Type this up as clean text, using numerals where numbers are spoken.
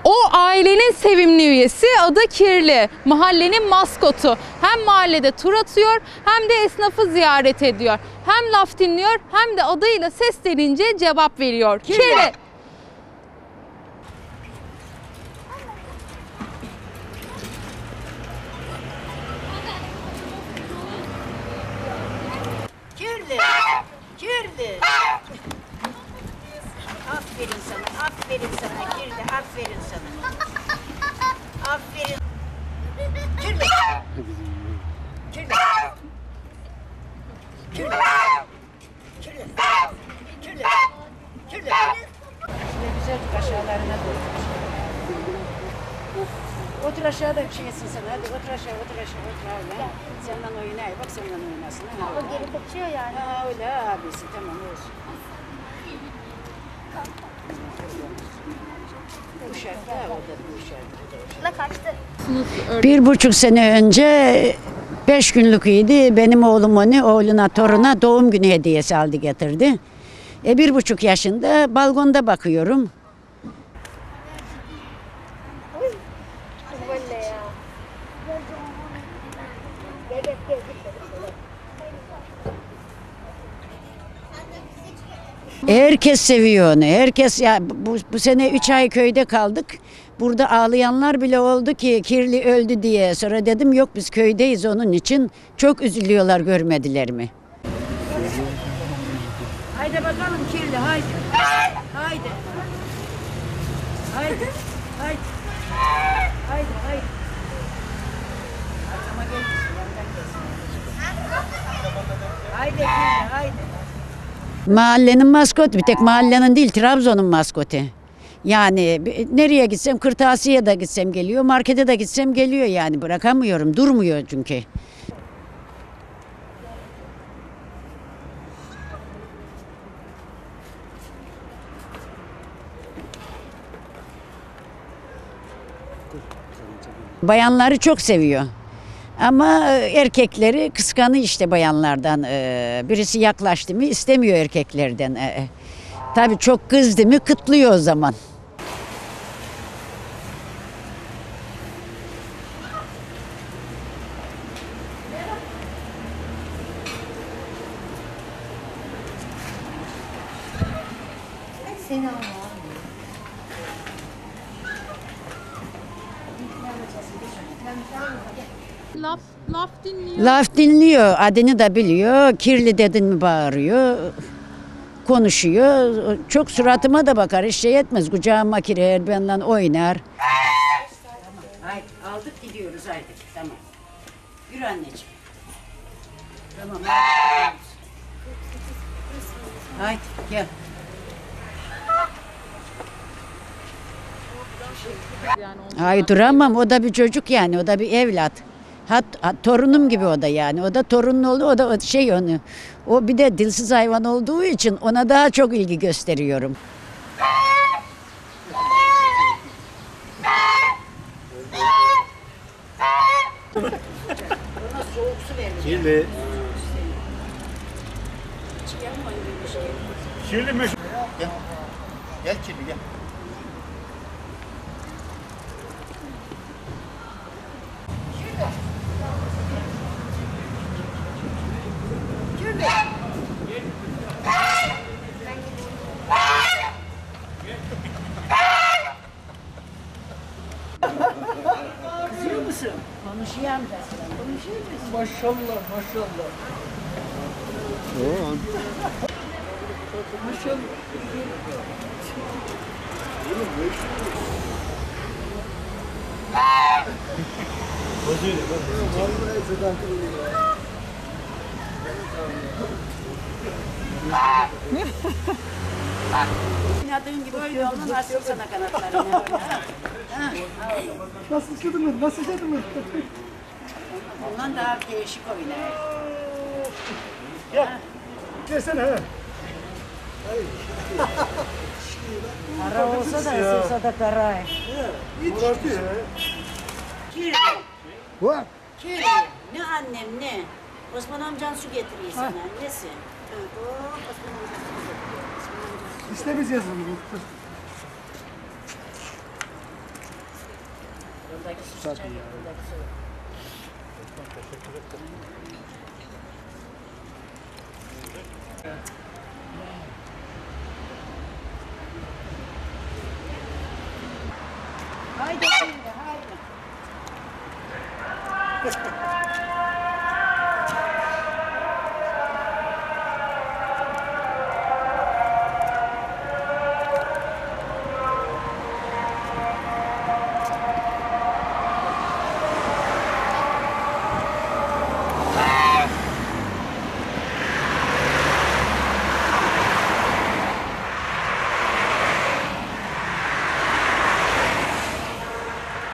O ailenin sevimli üyesi, adı Kirli. Mahallenin maskotu. Hem mahallede tur atıyor hem de esnafı ziyaret ediyor. Hem laf dinliyor hem de adıyla seslenince cevap veriyor. Kirli. Kirli. Kirli. Aferin sana, aferin sana Kirli, aferin sana. Aferin. Kirli. Kirli. Kirli. Kirli. Kirli. Kirli. Şöyle güzel aşağılarına doğru. Otur aşağıda bir şey etsin sana. Hadi otur aşağı, otur aşağı, otur öyle. Senden oynay, bak senden oynasın. O geri kaçıyor yani. Ha öyle abisi, tamam olsun. Uşak da o da bir uşak. La kaçtı. 1,5 sene önce 5 günlük idi. Benim oğlum onu oğluna toruna doğum günü hediyesi aldı getirdi. 1,5 yaşında balkonda bakıyorum. Böyle ya. Herkes seviyor onu. Herkes ya bu sene 3 ay köyde kaldık. Burada ağlayanlar bile oldu ki Kirli öldü diye. Sonra dedim yok biz köydeyiz onun için. Çok üzülüyorlar görmediler mi? Haydi bakalım Kirli, haydi. Haydi. Haydi. Haydi. Haydi, haydi. Arkama gel, yandan gelsin. Haydi Kirli, haydi. Mahallenin maskotu, bir tek mahallenin değil Trabzon'un maskotu. Yani nereye gitsem, kırtasiye de gitsem geliyor, markete de gitsem geliyor yani bırakamıyorum, durmuyor çünkü. Bayanları çok seviyor. Ama erkekleri kıskanıyor işte bayanlardan. Birisi yaklaştı mı istemiyor erkeklerden. Tabii çok kızdı mı kıtlıyor o zaman. Seni al. Laf dinliyor. Laf dinliyor, adını da biliyor. Kirli dedin mi bağırıyor. Konuşuyor. Çok suratıma da bakar, hiç şey etmez. Kucağıma girer, benimle oynar. Tamam, haydi. Aldık gidiyoruz, haydi. Tamam. Yürü anneciğim. Tamam, haydi. Haydi, gel. Ay duramam, o da bir çocuk yani, o da bir evlat. Torunum gibi o da yani, o da torunun oldu, o da şey onu. O bir de dilsiz hayvan olduğu için ona daha çok ilgi gösteriyorum. Kirli. Kirli mi? Gel. Gel Kirli gel. Kızıyor musun? Konuşuyor amcası. Konuşuyor musun? Maşallah maşallah. Maşallah. Oynadığın gibi öyle olma, nasıl sana kanatlarını. Nasıl istedin? Nasıl istedin? Ondan daha değişik oynar. Gel. Gelsene he. Kara olsa da ısırsa da kara. Burası ya. Kirli. Var. Kirli. Ne annem ne? Osman amcan su getiriyor sana. Nesi? Osman amcan su getiriyor. İşte biz yazalım. Buradaki su sıcak, buradaki soğuk.